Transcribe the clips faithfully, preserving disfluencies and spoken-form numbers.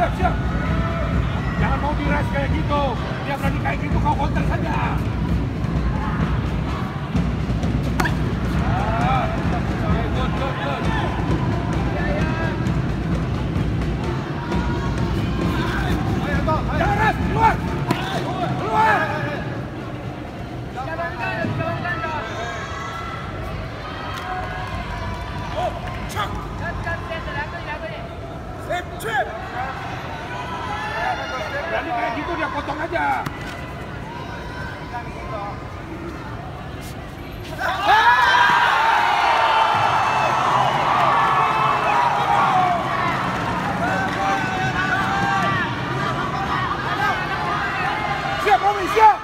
siap, siap. Jangan mau diras kayak gitu. Dia berani kayak gitu, kau kontak saja. Ah, okay, good, good, good. Jangan ras, keluar. Keluar. Berani kayak gitu dia potong aja. Siap, Romi, siap.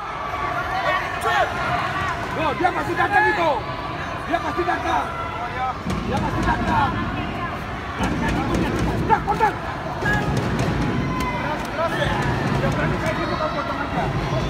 Oh, dia pasti datang itu. Dia pasti datang. Dia pasti datang. Berani kayak gitu dia. Dah, kontak. Dia berani kayak gitu kau potong aja.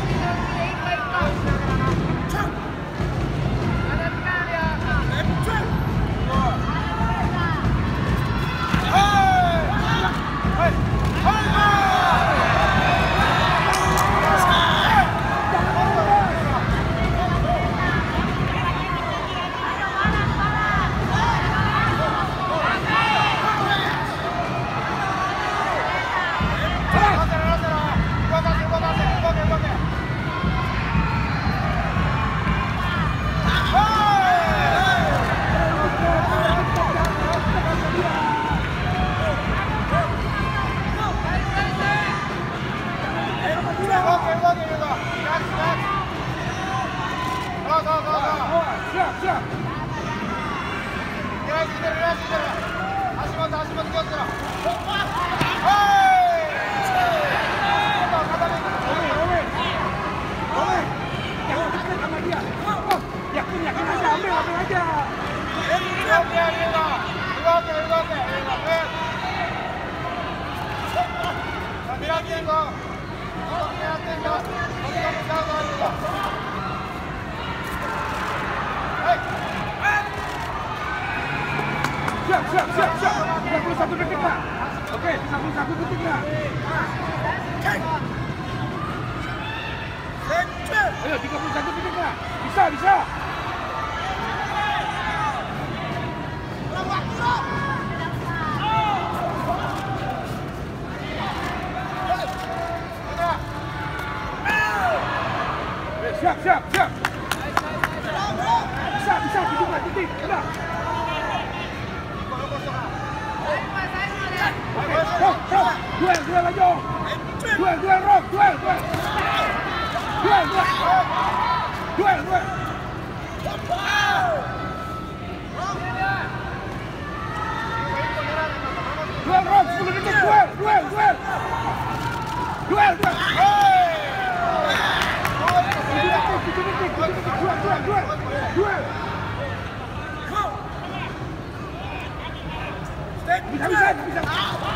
Siap, siap. Yakin, yakin aja, ambil, ambil aja. Siap, siap, siap, siap. tiga puluh satu detik lah. Oke, tiga puluh satu detik lah. Ayo, tiga puluh satu detik lah. Bisa, bisa. Siap, siap, siap. Bisa, bisa, tujuh belas detik. Udah. Oke, Rob, Rob. Duel, duel aja. Duel, duel, Rob. Duel, duel. Duel, duel. Duel, duel. Duel, Rob. sepuluh detik. Duel, duel, duel. Duel, duel. tujuh detik, tujuh detik, tujuh detik. Duel, duel, duel. Duel. Bisa, bisa, bisa.